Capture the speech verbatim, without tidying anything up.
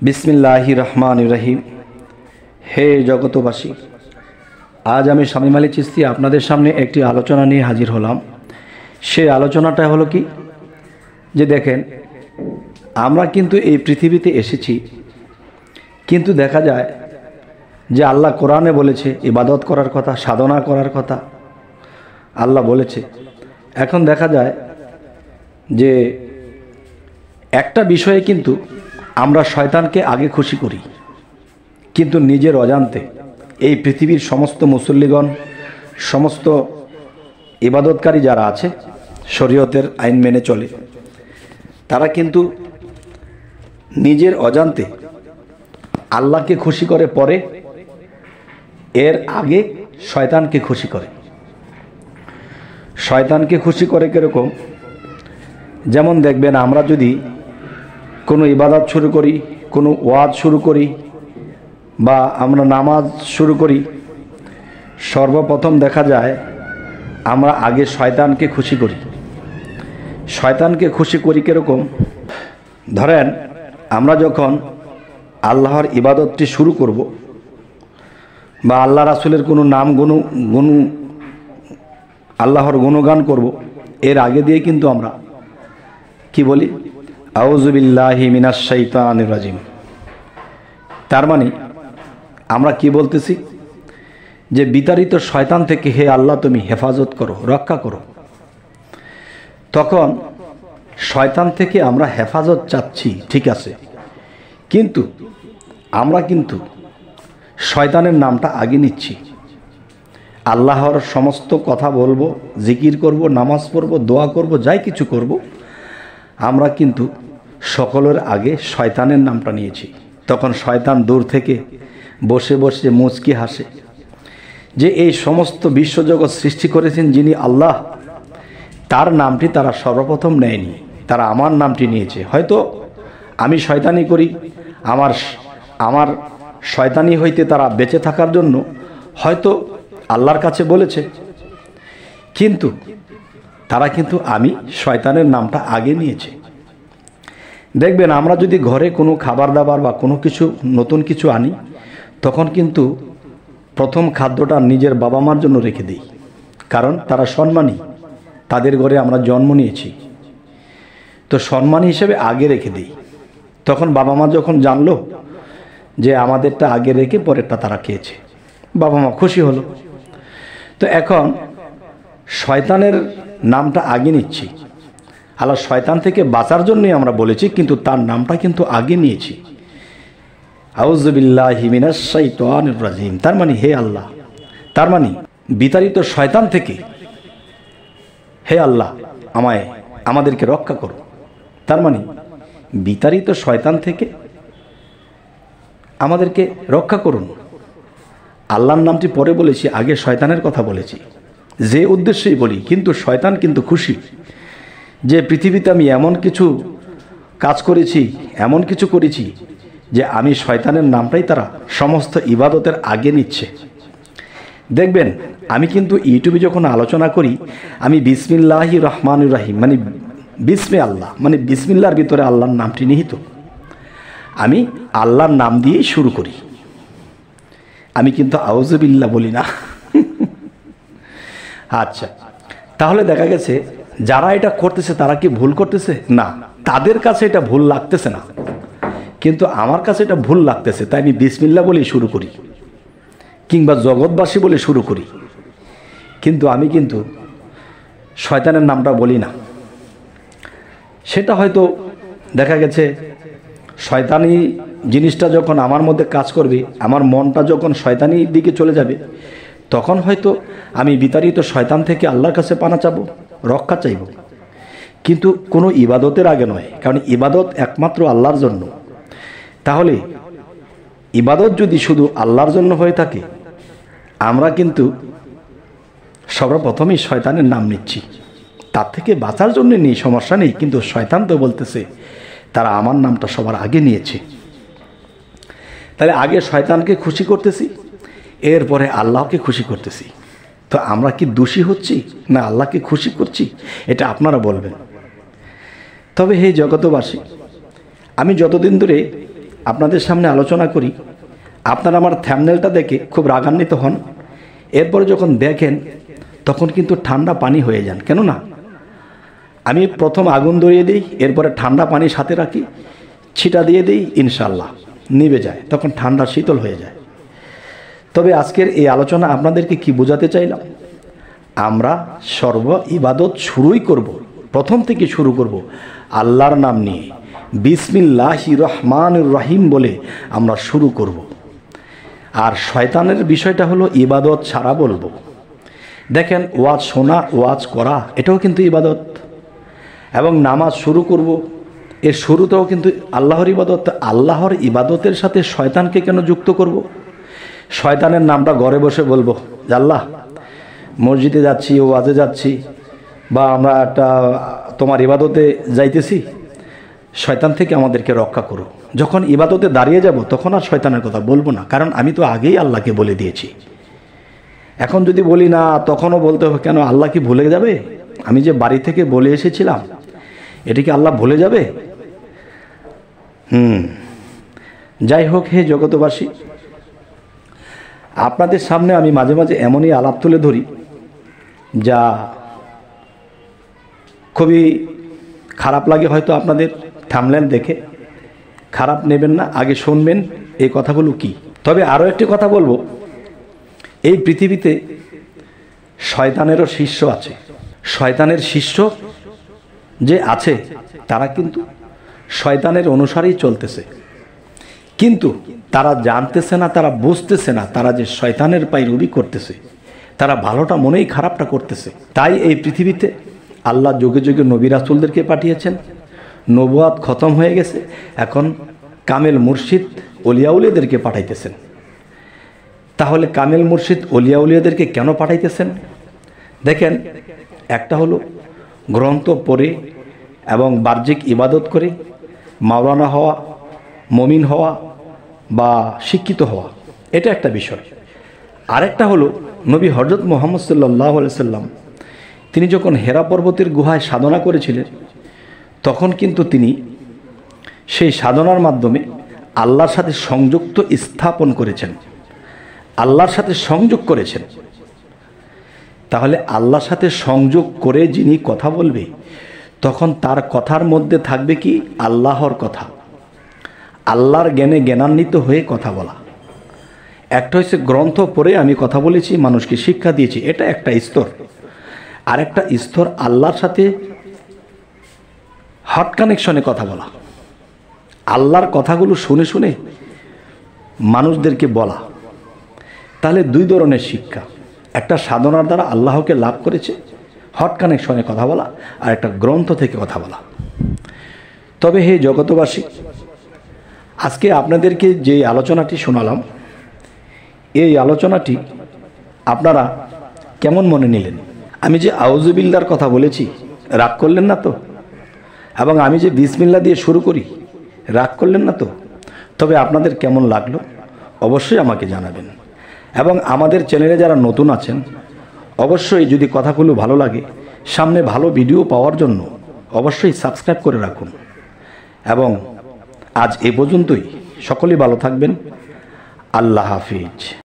बिस्मिल्लाहिर रहमानिर रहीम। हे जगतबासी, आज आमी शामीम आली चिश्ती आपनादेर सामने एकटी आलोचना निये हाजिर हलाम। से आलोचनाटा हलो कि जे देखें आमरा किन्तु एई पृथिवीते एसेछि, किन्तु देखा जाय जे आल्लाह कुराने बोलेछे इबादत करार कथा, साधना करार कथा आल्लाह बोलेछे। एखन देखा जाय जे एकटा विषये किन्तु आमरा शयतानके आगे खुशी करी, किन्तु निजेर अजान्ते এই পৃথিবীর সমস্ত মুসল্লিগণ, সমস্ত ইবাদতকারী যারা আছে, শরীয়তের আইন মেনে চলে, তারা কিন্তু নিজের অজান্তে আল্লাহকে খুশি করে পরে এর আগে শয়তানকে খুশি করে। শয়তানকে খুশি করে কিরকম? যেমন দেখবেন আমরা যদি কোনো ইবাদত শুরু করি, কোনো ওয়াজ শুরু করি বা আমরা নামাজ শুরু করি, সর্বপ্রথম দেখা যায় আমরা আগে শয়তানকে খুশি করি। শয়তানকে খুশি করি কিরকম? ধরেন আমরা যখন আল্লাহর ইবাদতটি শুরু করব বা আল্লাহ রাসূলের কোনো নাম গুণ গুণ আল্লাহর গুণগান করব, এর আগে দিয়ে কিন্তু আমরা কি বলি? আউযু বিল্লাহি মিনাশ শাইতানির রাজিম। তার মানে আমরা কি বলতেছি? যে বিতাড়িত শয়তান থেকে হে আল্লাহ তুমি হেফাজত করো, রক্ষা করো। তখন শয়তান থেকে আমরা হেফাজত চাচ্ছি, ঠিক আছে, কিন্তু আমরা কিন্তু শয়তানের নামটা আগে নিচ্ছি। আল্লাহর সমস্ত কথা বলবো, জিকির করব, নামাজ পড়ব, দোয়া করব, যাই কিছু করব, আমরা কিন্তু সকলের আগে শয়তানের নামটা নিয়েছি। তখন শয়তান দূর থেকে বসে বসে মুচকি হাসে যে এই সমস্ত বিশ্বজগৎ সৃষ্টি করেছেন যিনি আল্লাহ, তার নামটি তারা সর্বপ্রথম নেয়নি, তারা আমার নামটি নিয়েছে। হয়তো আমি শয়তানি করি, আমার আমার শয়তানি হইতে তারা বেঁচে থাকার জন্য হয়তো আল্লাহর কাছে বলেছে, কিন্তু তারা কিন্তু আমি শয়তানের নামটা আগে নিয়েছে। দেখবেন আমরা যদি ঘরে কোনো খাবার দাবার বা কোনো কিছু নতুন কিছু আনি, তখন কিন্তু প্রথম খাদ্যটা নিজের বাবা মার জন্য রেখে দিই, কারণ তারা সম্মানী, তাদের ঘরে আমরা জন্ম নিয়েছি, তো সম্মানী হিসেবে আগে রেখে দিই। তখন বাবা মা যখন জানলো যে আমাদেরটা আগে রেখে পরেরটা তারা খেয়েছে, বাবা মা খুশি হলো। তো এখন শয়তানের নামটা আগে নিচ্ছি। আল্লাহ শয়তান থেকে বাঁচার জন্যই আমরা বলেছি, কিন্তু তার নামটা কিন্তু আগে নিয়েছি। আউযু বিল্লাহি মিনাশ শাইতানির রাজিম। তার মানে হে আল্লাহ, তার মানে বিতাড়িত শয়তান থেকে হে আল্লাহ আমায় আমাদেরকে রক্ষা করো। তার মানে বিতাড়িত শয়তান থেকে আমাদেরকে রক্ষা করুন। আল্লাহর নামটি পরে বলেছি, আগে শয়তানের কথা বলেছি, যে উদ্দেশ্যেই বলি। কিন্তু শয়তান কিন্তু খুশি যে পৃথিবীতে আমি এমন কিছু কাজ করেছি, এমন কিছু করেছি যে আমি শয়তানের নামটাই তারা সমস্ত ইবাদতের আগে নিচ্ছে। দেখবেন আমি কিন্তু ইউটিউবে যখন আলোচনা করি, আমি বিসমিল্লাহির রহমানির রহিম মানে বিসমে আল্লাহ মানে বিসমিল্লাহর ভিতরে আল্লাহর নামটি নিহিত, আমি আল্লাহর নাম দিয়েই শুরু করি। আমি কিন্তু আউযু বিল্লাহ বলি না। আচ্ছা, তাহলে দেখা গেছে যারা এটা করতেছে তারা কি ভুল করতেছে? না, তাদের কাছে এটা ভুল লাগতেছে না, কিন্তু আমার কাছে এটা ভুল লাগতেছে। তাই আমি বিসমিল্লাহ বলে শুরু করি, কিংবা জগৎবাসী বলে শুরু করি, কিন্তু আমি কিন্তু শয়তানের নামটা বলি না। সেটা হয়তো দেখা গেছে শয়তানি জিনিসটা যখন আমার মধ্যে কাজ করবে, আমার মনটা যখন শয়তানির দিকে চলে যাবে, তখন হয়তো আমি বিতাড়িত শয়তান থেকে আল্লাহর কাছে পানা চাবো, রক্ষা চাইব, কিন্তু কোনো ইবাদতের আগে নয়, কারণ ইবাদত একমাত্র আল্লাহর জন্য। তাহলে ইবাদত যদি শুধু আল্লাহর জন্য হয়ে থাকে, আমরা কিন্তু সর্বপ্রথমেই শয়তানের নাম নিচ্ছি। তার থেকে বাঁচার জন্য নেই, সমস্যা নেই, কিন্তু শয়তান তো বলতেছে তারা আমার নামটা সবার আগে নিয়েছে। তাহলে আগে শয়তানকে খুশি করতেছি, এরপরে আল্লাহকে খুশি করতেছি। তো আমরা কি দোষী হচ্ছি না আল্লাহকে খুশি করছি? এটা আপনারা বলবেন। তবে হে জগতবাসী, আমি যতদিন ধরে আপনাদের সামনে আলোচনা করি, আপনারা আমার থ্যাম্বনেলটা দেখে খুব রাগান্বিত হন, এরপরে যখন দেখেন তখন কিন্তু ঠান্ডা পানি হয়ে যান। কেননা আমি প্রথম আগুন ধরিয়ে দিই, এরপরে ঠান্ডা পানি সাথে রাখি, ছিটা দিয়ে দিই, ইনশাল্লাহ নিভে যায়, তখন ঠান্ডা শীতল হয়ে যায়। তবে আজকের এই আলোচনা আপনাদেরকে কি বোঝাতে চাইলাম, আমরা সর্ব ইবাদত শুরুই করব, প্রথম থেকে শুরু করব আল্লাহর নাম নিয়ে, বিসমিল্লাহির রহমানির রহিম বলে আমরা শুরু করব। আর শয়তানের বিষয়টা হলো ইবাদত ছাড়া বলবো। দেখেন, ওয়াজ শোনা, ওয়াজ করা, এটাও কিন্তু ইবাদত। এবং নামাজ শুরু করব, এর শুরুতেও কিন্তু আল্লাহর ইবাদত। আল্লাহর ইবাদতের সাথে শয়তানকে কেন যুক্ত করব? শয়তানের নামটা ঘরে বসে বলবো যে আল্লাহ, মসজিদে যাচ্ছি, ওয়াজে যাচ্ছি, বা আমরা একটা তোমার ইবাদতে যাইতেছি, শয়তান থেকে আমাদেরকে রক্ষা করো। যখন ইবাদতে দাঁড়িয়ে যাব তখন আর শয়তানের কথা বলবো না, কারণ আমি তো আগেই আল্লাহকে বলে দিয়েছি। এখন যদি বলি না, তখনও বলতে হবে কেন? আল্লাহ কি ভুলে যাবে? আমি যে বাড়ি থেকে বলে এসেছিলাম, এটা কি আল্লাহ ভুলে যাবে? হুম যাই হোক, হে জগতবাসী, আপনাদের সামনে আমি মাঝে মাঝে এমনই আলাপ তুলে ধরি যা খুবই খারাপ লাগে হয়তো আপনাদের। থাম্বনেল দেখে খারাপ নেবেন না, আগে শুনবেন এই কথাগুলো কি। তবে আরও একটি কথা বলবো, এই পৃথিবীতে শয়তানেরও শিষ্য আছে। শয়তানের শিষ্য যে আছে তারা কিন্তু শয়তানের অনুসারেই চলতেছে, কিন্তু তারা জানতেছে না, তারা বুঝতেছে না তারা যে শয়তানের পায়রবি করতেছে, তারা ভালোটা মনেই খারাপটা করতেছে। তাই এই পৃথিবীতে আল্লাহ যুগে যুগে নবী রাসূলদেরকে পাঠিয়েছেন, নবুয়াত খতম হয়ে গেছে, এখন কামেল মুর্শিদ অলিয়াউলিয়াদেরকে পাঠাইতেছেন। তাহলে কামেল মুর্শিদ অলিয়াউলিয়াদেরকে কেন পাঠাইতেছেন? দেখেন, একটা হলো গ্রন্থ পড়ে এবং বাহ্যিক ইবাদত করে মাওলানা হওয়া, মমিন হওয়া বা শিক্ষিত হওয়া, এটা একটা বিষয়। আরেকটা হলো নবী হযরত মুহাম্মদ সাল্লাল্লাহু আলাইহি সাল্লাম তিনি যখন হেরা পর্বতের গুহায় সাধনা করেছিলেন, তখন কিন্তু তিনি সেই সাধনার মাধ্যমে আল্লাহর সাথে সংযুক্ত স্থাপন করেছেন, আল্লাহর সাথে সংযোগ করেছেন। তাহলে আল্লাহর সাথে সংযোগ করে যিনি কথা বলবে, তখন তার কথার মধ্যে থাকবে কি? আল্লাহর কথা, আল্লাহর জ্ঞানে জ্ঞানান্বিত হয়ে কথা বলা। একটা হচ্ছে গ্রন্থ পড়ে আমি কথা বলেছি, মানুষকে শিক্ষা দিয়েছি, এটা একটা স্তর। আরেকটা স্তর আল্লাহর সাথে হট কানেকশনে কথা বলা, আল্লাহর কথাগুলো শুনে শুনে মানুষদেরকে বলা। তাহলে দুই ধরনের শিক্ষা, একটা সাধনার দ্বারা আল্লাহকে লাভ করেছে, হট কানেকশনে কথা বলা, আর একটা গ্রন্থ থেকে কথা বলা। তবে হে জগতবাসী, আজকে আপনাদেরকে যে আলোচনাটি শোনালাম, এই আলোচনাটি আপনারা কেমন মনে নিলেন? আমি যে আউযুবিল্লাহর কথা বলেছি, রাগ করলেন না তো? এবং আমি যে বিসমিল্লাহ দিয়ে শুরু করি, রাগ করলেন না তো? তবে আপনাদের কেমন লাগলো অবশ্যই আমাকে জানাবেন। এবং আমাদের চ্যানেলে যারা নতুন আছেন, অবশ্যই যদি কথাগুলো ভালো লাগে, সামনে ভালো ভিডিও পাওয়ার জন্য অবশ্যই সাবস্ক্রাইব করে রাখুন। এবং আজ এ পর্যন্তই, সকলেই ভালো থাকবেন। আল্লাহ হাফিজ।